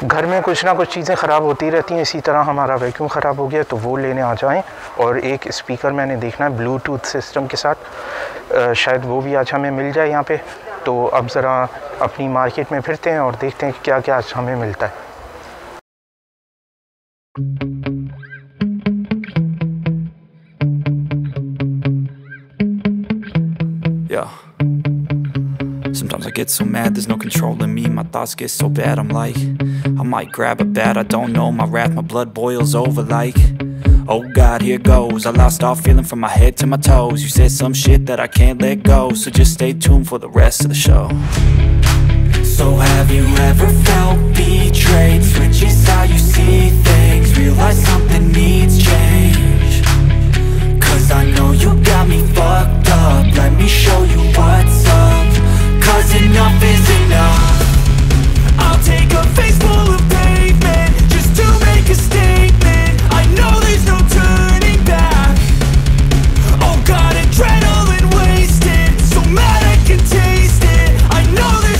घर में कुछ ना कुछ चीज़ें ख़राब होती रहती हैं, इसी तरह हमारा वैक्यूम ख़राब हो गया तो वो लेने आ जाएं। और एक स्पीकर मैंने देखना है ब्लूटूथ सिस्टम के साथ, शायद वो भी आज हमें मिल जाए यहाँ पे। तो अब ज़रा अपनी मार्केट में फिरते हैं और देखते हैं कि क्या क्या आज हमें मिलता है। Sometimes I get so mad, there's no controlling me. My thoughts get so bad, I'm like, I might grab a bat, I don't know. My wrath, my blood boils over like, oh God, here goes. I lost all feeling from my head to my toes. You said some shit that I can't let go, so just stay tuned for the rest of the show. So have you ever felt betrayed? Switches how you see things, realize something needs change. Cause I know you got me fucked up, let me show you what's up. Cause enough is enough. I'll take a face full of pavement just to make a statement. I know there's no turning back. Oh God, adrenaline wasted, so mad I can taste it. I know there's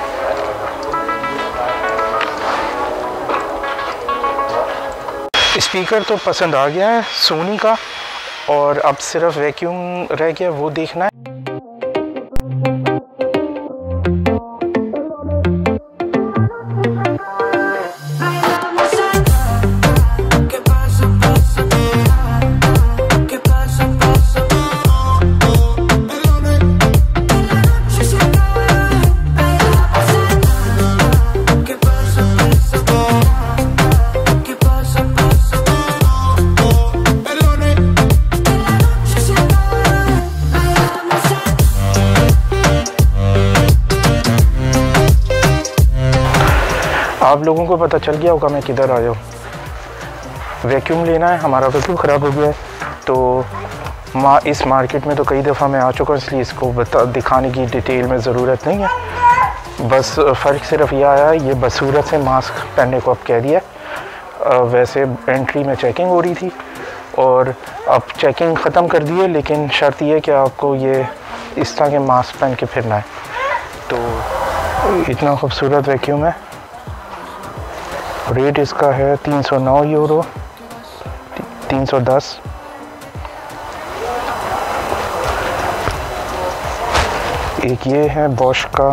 speaker तो पसंद आ गया है सोनी का, और अब सिर्फ vacuum रह गया वो देखना है। आप लोगों को पता चल गया होगा मैं किधर आया हूँ। वैक्यूम लेना है, हमारा वैक्यूम ख़राब हो गया है। तो इस मार्केट में तो कई दफ़ा मैं आ चुका हूँ, इसलिए इसको दिखाने की डिटेल में ज़रूरत नहीं है। बस फ़र्क सिर्फ यह आया है, ये बसूरत से मास्क पहनने को अब कह दिया। वैसे एंट्री में चेकिंग हो रही थी और अब चेकिंग ख़त्म कर दी है, लेकिन शर्त यह है कि आपको ये इस तरह के मास्क पहन के फिरना है। तो इतना खूबसूरत वैक्यूम है। रेट इसका है 309 यूरो, 310। एक ये है बॉश का,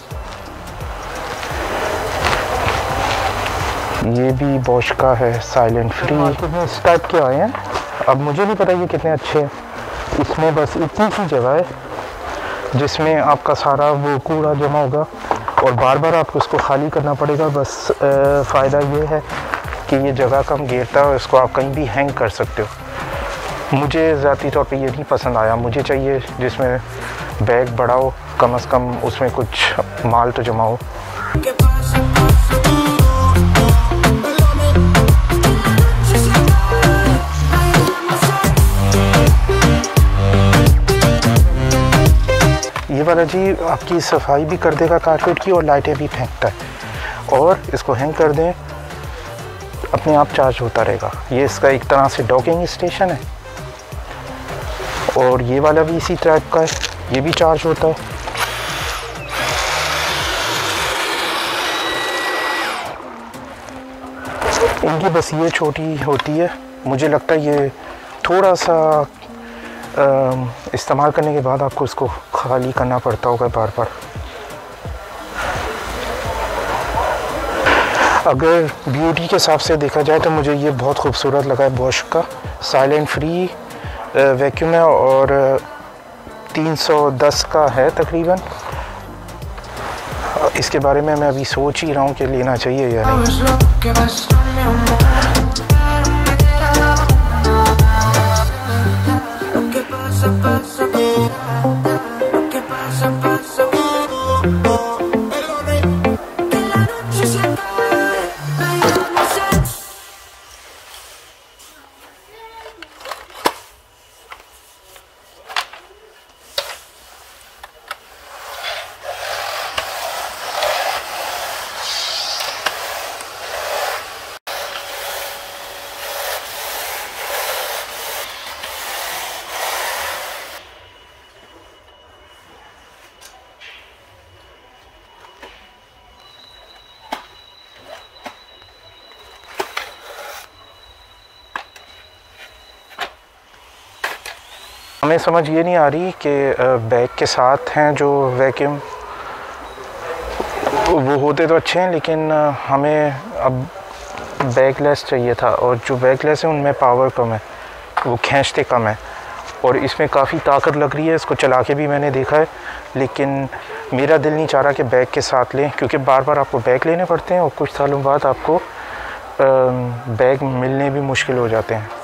ये भी बॉश का है, साइलेंट फ्री। इस टाइप के आए हैं, अब मुझे नहीं पता ये कितने अच्छे हैं। इसमें बस इतनी सी जगह है जिसमें आपका सारा वो कूड़ा जमा होगा और बार बार आपको इसको खाली करना पड़ेगा। बस फ़ायदा ये है कि ये जगह कम घेरता है और इसको आप कहीं भी हैंग कर सकते हो। मुझे ज़ाती तौर पे ये नहीं पसंद आया, मुझे चाहिए जिसमें बैग बड़ा हो, कम से कम उसमें कुछ माल तो जमा हो। ये वाला जी आपकी सफाई भी कर देगा कारपेट की और लाइटें भी फेंकता है। और इसको हैंग कर दें, अपने आप चार्ज होता रहेगा। ये इसका एक तरह से डॉकिंग स्टेशन है। और ये वाला भी इसी टाइप का है, ये भी चार्ज होता है। इनकी बस ये छोटी होती है, मुझे लगता है ये थोड़ा सा इस्तेमाल करने के बाद आपको इसको खाली करना पड़ता होगा बार बार। अगर ब्यूटी के हिसाब से देखा जाए तो मुझे ये बहुत खूबसूरत लगा है। बॉश का साइलेंट फ्री वैक्यूम है और 310 का है तकरीबन। इसके बारे में मैं अभी सोच ही रहा हूँ कि लेना चाहिए या नहीं। हमें समझ ये नहीं आ रही कि बैग के साथ हैं जो वैक्यूम, वो होते तो अच्छे हैं, लेकिन हमें अब बैगलेस चाहिए था, और जो बैगलेस है उनमें पावर कम है, वो खींचते कम है, और इसमें काफ़ी ताकत लग रही है। इसको चला के भी मैंने देखा है, लेकिन मेरा दिल नहीं चाह रहा कि बैग के साथ लें, क्योंकि बार बार आपको बैग लेने पड़ते हैं और कुछ सालों बाद आपको बैग मिलने भी मुश्किल हो जाते हैं।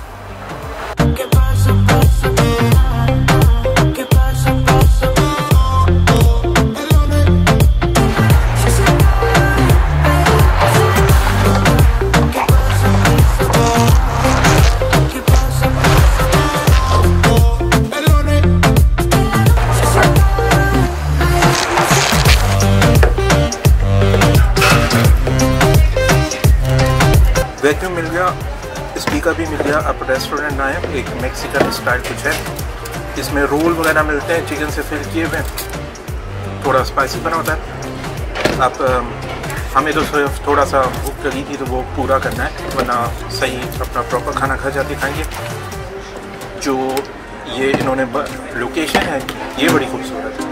वैक्यूम मिल गया, स्पीकर भी मिल गया। अब रेस्टोरेंट आए, एक मैक्सिकन स्टाइल कुछ है, इसमें रोल वगैरह मिलते हैं, चिकन से फिल किए हुए, थोड़ा स्पाइसी बना होता है। अब हमें तो सिर्फ थोड़ा सा भूख लगी थी तो वो पूरा करना है, वरना सही अपना प्रॉपर खाना खा जाते खाएंगे। जो ये इन्होंने लोकेशन है ये बड़ी खूबसूरत है।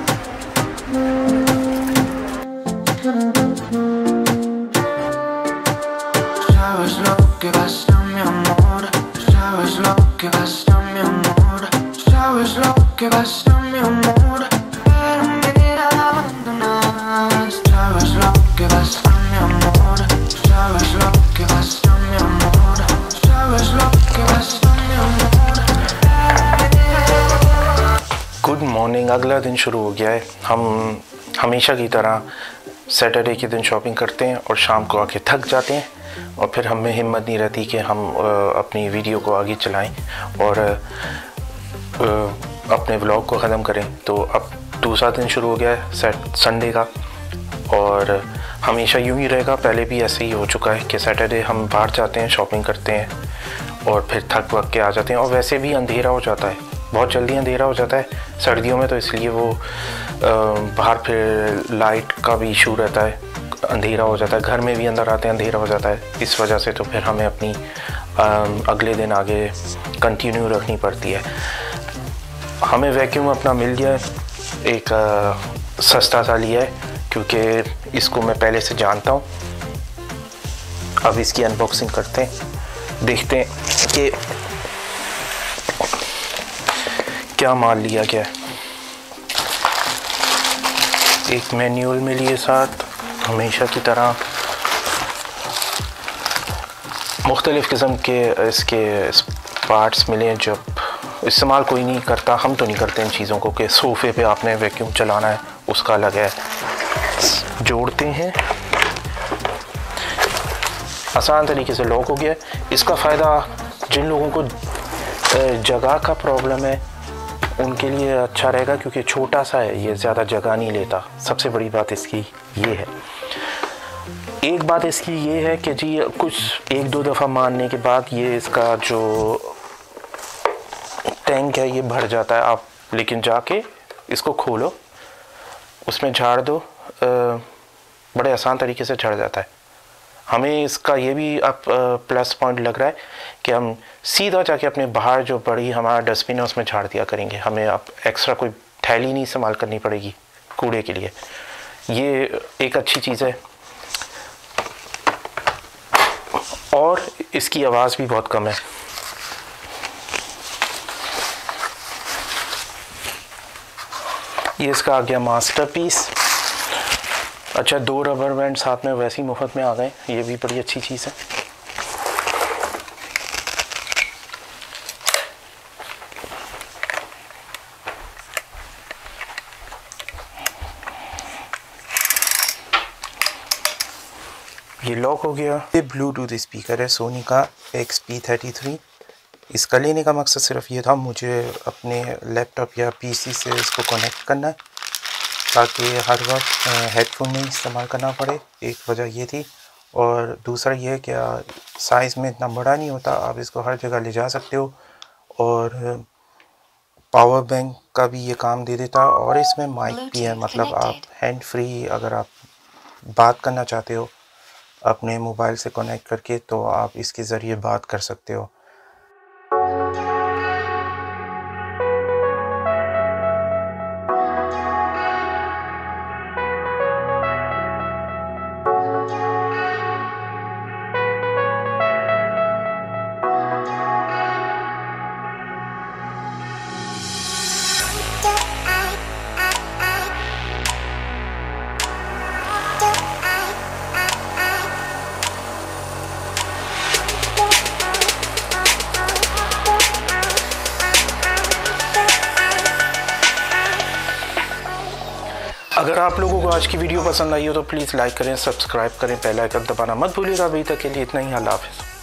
Que basta mi amor, sabes lo que basta mi amor, sabes lo que basta mi amor, pero me abandonas, sabes lo que basta mi amor, sabes lo que basta mi amor, sabes lo que basta mi amor। Good morning, अगला दिन शुरू हो गया है। हम हमेशा की तरह सैटरडे के दिन शॉपिंग करते हैं और शाम को आके थक जाते हैं, और फिर हमें हिम्मत नहीं रहती कि हम अपनी वीडियो को आगे चलाएं और अपने व्लॉग को ख़त्म करें। तो अब दूसरा दिन शुरू हो गया है संडे का, और हमेशा यूं ही रहेगा। पहले भी ऐसे ही हो चुका है कि सैटरडे हम बाहर जाते हैं, शॉपिंग करते हैं और फिर थक वक के आ जाते हैं, और वैसे भी अंधेरा हो जाता है, बहुत जल्दी अंधेरा हो जाता है सर्दियों में, तो इसलिए वो बाहर फिर लाइट का भी इशू रहता है, अंधेरा हो जाता है, घर में भी अंदर आते हैं अंधेरा हो जाता है। इस वजह से तो फिर हमें अपनी अगले दिन आगे कंटिन्यू रखनी पड़ती है। हमें वैक्यूम अपना मिल गया है, एक सस्ता सा लिया है, क्योंकि इसको मैं पहले से जानता हूँ। अब इसकी अनबॉक्सिंग करते हैं, देखते हैं कि क्या माल लिया गया है। एक मैनुअल मिली है साथ, हमेशा की तरह मुख्तलिफ़ किस्म के इसके पार्ट्स मिले हैं। जब इस्तेमाल कोई नहीं करता, हम तो नहीं करते इन चीज़ों को, कि सोफ़े पे आपने वैक्यूम चलाना है उसका अलग है। जोड़ते हैं, आसान तरीके से लॉक हो गया। इसका फ़ायदा जिन लोगों को जगह का प्रॉब्लम है उनके लिए अच्छा रहेगा, क्योंकि छोटा सा है, ये ज़्यादा जगह नहीं लेता। सबसे बड़ी बात इसकी ये है। एक बात इसकी ये है कि जी कुछ एक दो दफ़ा मारने के बाद ये इसका जो टैंक है ये भर जाता है। आप लेकिन जाके इसको खोलो, उसमें झाड़ दो, बड़े आसान तरीके से झड़ जाता है। हमें इसका ये भी अब प्लस पॉइंट लग रहा है कि हम सीधा जाके अपने बाहर जो बड़ी हमारा डस्टबिन है उसमें झाड़ दिया करेंगे। हमें अब एक्स्ट्रा कोई थैली नहीं इस्तेमाल करनी पड़ेगी कूड़े के लिए। ये एक अच्छी चीज़ है, और इसकी आवाज़ भी बहुत कम है। ये इसका आ गया मास्टरपीस। अच्छा, 2 रबर बैंड साथ में वैसे ही मुफ्त में आ गए, ये भी बड़ी अच्छी चीज़ है। ये लॉक हो गया। ये ब्लूटूथ स्पीकर है सोनी का XP33। इसका लेने का मकसद सिर्फ ये था, मुझे अपने लैपटॉप या पीसी से इसको कनेक्ट करना है ताकि हर वक्त हेडफोन नहीं इस्तेमाल करना पड़े। एक वजह ये थी, और दूसरा ये है कि साइज़ में इतना बड़ा नहीं होता, आप इसको हर जगह ले जा सकते हो, और पावर बैंक का भी ये काम दे देता। और इसमें माइक भी है, मतलब आप हैंड फ्री अगर आप बात करना चाहते हो अपने मोबाइल से कनेक्ट करके, तो आप इसके ज़रिए बात कर सकते हो। अगर आप लोगों को आज की वीडियो पसंद आई हो तो प्लीज़ लाइक करें, सब्सक्राइब करें, बेल आइकन दबाना मत भूलिएगा। अभी तक के लिए इतना ही। अल्लाह हाफ़िज़।